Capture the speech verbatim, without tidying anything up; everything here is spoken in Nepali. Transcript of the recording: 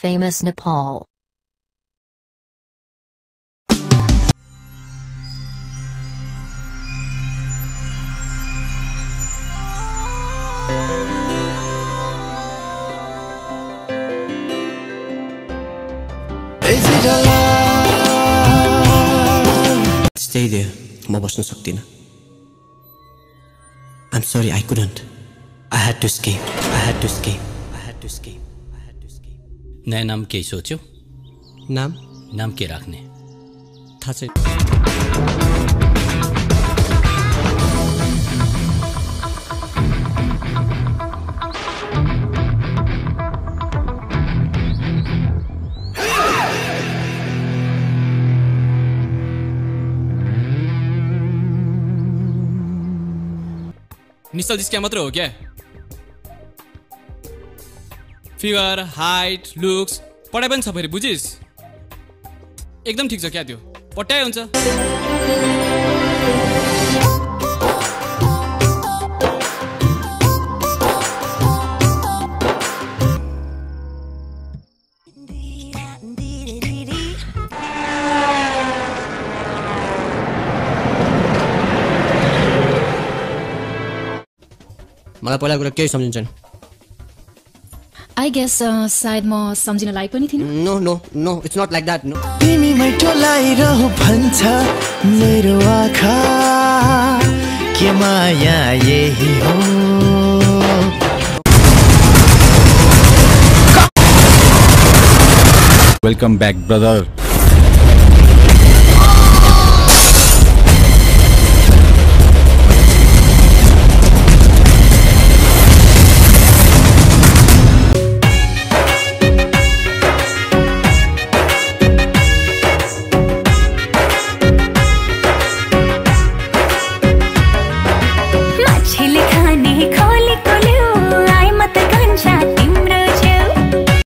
famous Nepal. Stay there. म बस्न सक्दिन. I'm sorry, I couldn't. I had to escape. I had to escape. I had to escape. I had to escape. नया नाम के सोच्यो? नाम? नाम के राख्ने? थाहा छैन. निश्चल जिस्क्या मात्र हो क्या? फिगर, हाइट, लुक्स, पढाइ पनि छ फेरि बुझिस? एकदम ठिक छ क्या त्यो? पट्याइ हुन्छ. मलाई पहिला कुरा केही सम्झिन्छन्. I guess uh, सायद म सम्झिन लायक पनि थिइन. No no no, it's not like that. No. तिमी मैटोलाइरहु भन्छ मेरो आँखा के माया यही हो. Welcome back, brother.